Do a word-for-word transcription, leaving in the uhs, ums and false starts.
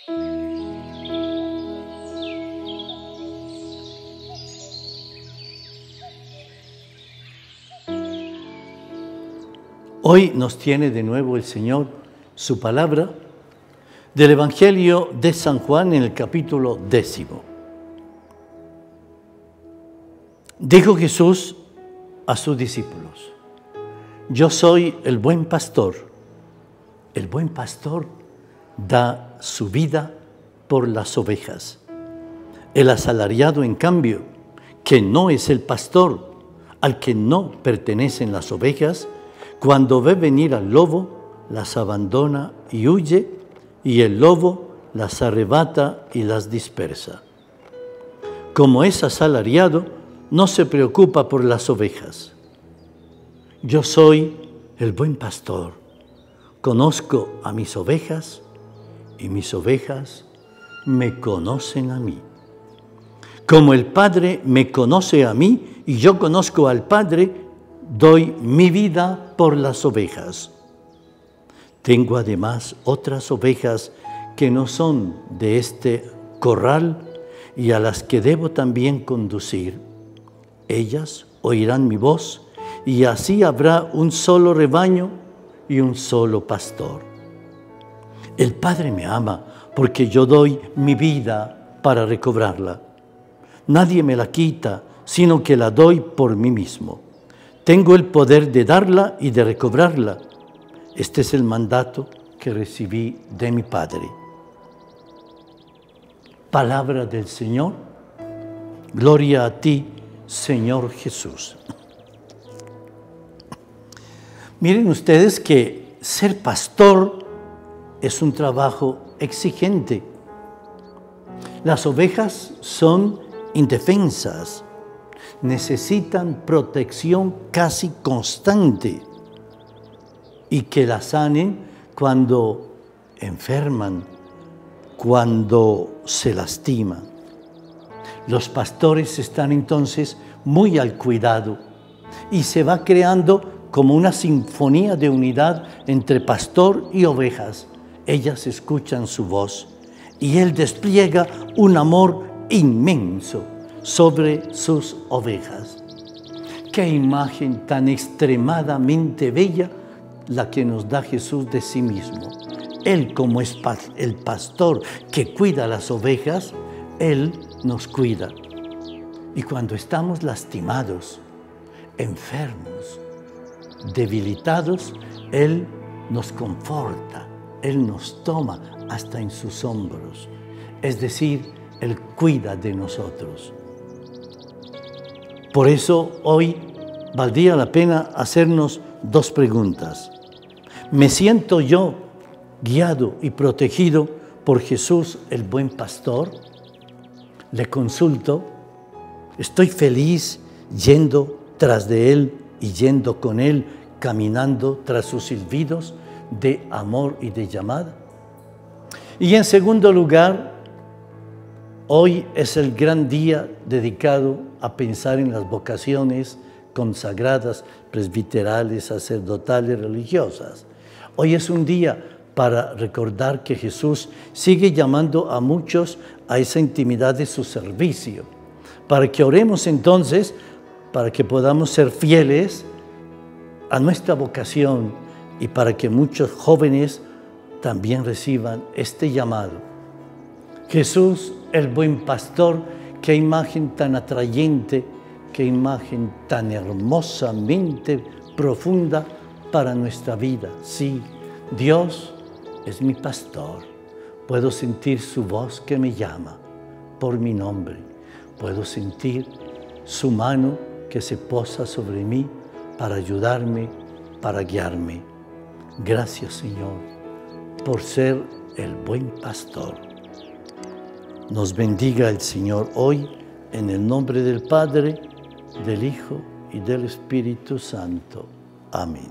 Hoy nos tiene de nuevo el Señor su palabra del Evangelio de San Juan en el capítulo décimo. Dijo Jesús a sus discípulos: yo soy el buen pastor. El buen pastor da su vida por las ovejas. El asalariado, en cambio, que no es el pastor, al que no pertenecen las ovejas, cuando ve venir al lobo, las abandona y huye, y el lobo las arrebata y las dispersa. Como es asalariado, no se preocupa por las ovejas. Yo soy el buen pastor. Conozco a mis ovejas y mis ovejas me conocen a mí. Como el Padre me conoce a mí y yo conozco al Padre, doy mi vida por las ovejas. Tengo además otras ovejas que no son de este corral y a las que debo también conducir. Ellas oirán mi voz y así habrá un solo rebaño y un solo pastor. El Padre me ama porque yo doy mi vida para recobrarla. Nadie me la quita, sino que la doy por mí mismo. Tengo el poder de darla y de recobrarla. Este es el mandato que recibí de mi Padre. Palabra del Señor. Gloria a ti, Señor Jesús. Miren ustedes que ser pastor es un trabajo exigente. Las ovejas son indefensas. Necesitan protección casi constante y que las sanen cuando enferman, cuando se lastiman. Los pastores están entonces muy al cuidado y se va creando como una sinfonía de unidad entre pastor y ovejas. Ellas escuchan su voz y él despliega un amor inmenso sobre sus ovejas. Qué imagen tan extremadamente bella la que nos da Jesús de sí mismo. Él, como es el pastor que cuida las ovejas, Él nos cuida. Y cuando estamos lastimados, enfermos, debilitados, Él nos conforta, Él nos toma hasta en sus hombros. Es decir, Él cuida de nosotros. Por eso hoy valdría la pena hacernos dos preguntas. ¿Me siento yo guiado y protegido por Jesús, el buen pastor? Le consulto. ¿Estoy feliz yendo tras de Él y yendo con Él, caminando tras sus silbidos de amor y de llamada? Y en segundo lugar, hoy es el gran día dedicado a pensar en las vocaciones consagradas, presbiterales, sacerdotales, religiosas. Hoy es un día para recordar que Jesús sigue llamando a muchos a esa intimidad de su servicio, para que oremos entonces, para que podamos ser fieles a nuestra vocación y para que muchos jóvenes también reciban este llamado. Jesús, el buen pastor, qué imagen tan atrayente, qué imagen tan hermosamente profunda para nuestra vida. Sí, Dios es mi pastor. Puedo sentir su voz que me llama por mi nombre. Puedo sentir su mano que se posa sobre mí para ayudarme, para guiarme. Gracias, Señor, por ser el buen pastor. Nos bendiga el Señor hoy, en el nombre del Padre, del Hijo y del Espíritu Santo. Amén.